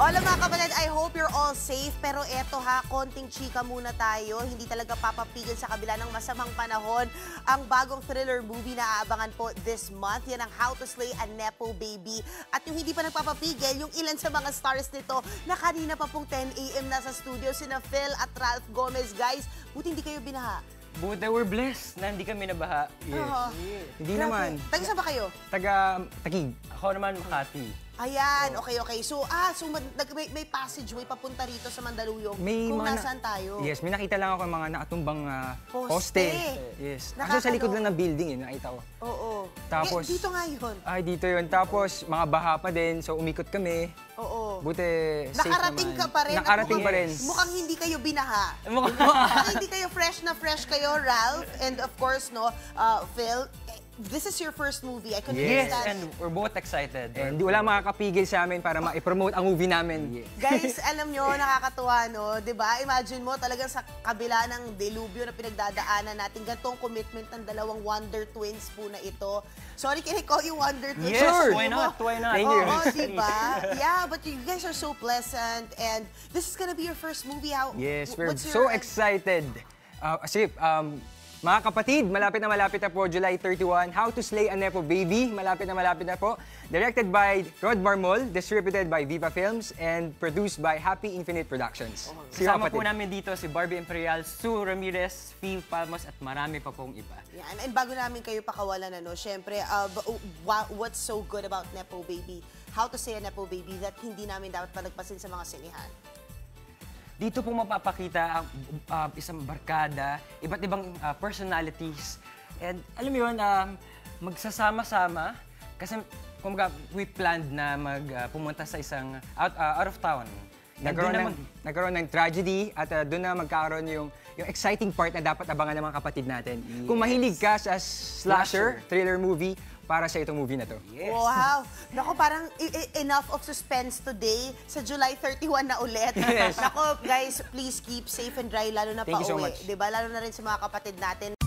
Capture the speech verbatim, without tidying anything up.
Hola mga kapatid, I hope you're all safe. Pero eto ha, konting chika muna tayo. Hindi talaga papapigil sa kabila ng masamang panahon. Ang bagong thriller movie na aabangan po this month, yan ang How to Slay a Nepo Baby. At yung hindi pa nagpapapigil, yung ilan sa mga stars nito na kanina pa pong ten A M nasa studio, sina Phil at Ralph Gomez. Guys, buti hindi kayo binaha. Buti we're blessed na hindi kami nabaha. Yes. Uh-huh. Yes. Hindi naman. Taga saan ba kayo? Taga Taguig. Ako naman Makati. Ayan, okay, okay. So, ah, so may, may passageway papunta rito sa Mandaluyong May kung mga nasaan tayo. Yes, may nakita lang ako mga nakatumbang uh, poste. poste. Yes. Kasi sa likod lang ng building eh, nakita ko. Oo. Tapos, eh, dito nga yun. Ay, dito yun. Tapos, mga baha pa din, so umikot kami. Oo. Buti, safe Nakarating naman. ka pa rin. Nakarating pa rin. Mukhang hindi kayo binaha. Mukhang hindi kayo fresh na fresh kayo, Ralph. And of course, no, uh, Phil, this is your first movie. I couldn't Yes, understand. and we're both excited. And wala makakapigil sa amin para ma-promote ang movie namin. Yes. Guys, alam nyo, nakakatuwa, no? Diba? Imagine mo talagang sa kabila ng delubyo na pinagdadaanan natin, gantong commitment ng dalawang Wonder Twins po na ito. Sorry, can I call you Wonder Twins? Yes, Sure. why not? Why not? Thank you. Oo, diba? Yeah, but you guys are so pleasant and this is gonna be your first movie. How, Yes, we're what's so your, excited. Uh, kasi, um, mga kapatid, malapit na malapit na po, July thirty-first, How to Slay a Nepo Baby. Malapit na malapit na po. Directed by Rod Marmol, distributed by Viva Films, and produced by Happy Infinite Productions. Oh, Si kasama po kapatid. namin dito si Barbie Imperial, Sue Ramirez, Phil Palmos, at marami pa pong iba. Yeah, and, and bago namin kayo pakawalan, ano, syempre, uh, what's so good about Nepo Baby? How to Slay a Nepo Baby that hindi namin dapat palagpasin sa mga sinihan? Dito po mapapakita ang uh, isang barkada, iba't ibang uh, personalities. And alam mo yun, um, magsasama-sama kasi kumbaga we planned na mag uh, pumunta sa isang out, uh, out of town. Nagkaroon ng, mag nagkaroon ng tragedy at uh, doon na magkaroon yung, yung exciting part na dapat abangan ng mga kapatid natin. Yes. Kung mahilig ka sa slasher, thriller movie, para sa itong movie na to. Yes. Wow! Naku, parang enough of suspense today. Sa July thirty-first na ulit. Yes. Naku, guys, please keep safe and dry, lalo na Thank you so pa-uwi. much. Diba? Lalo na rin sa mga kapatid natin.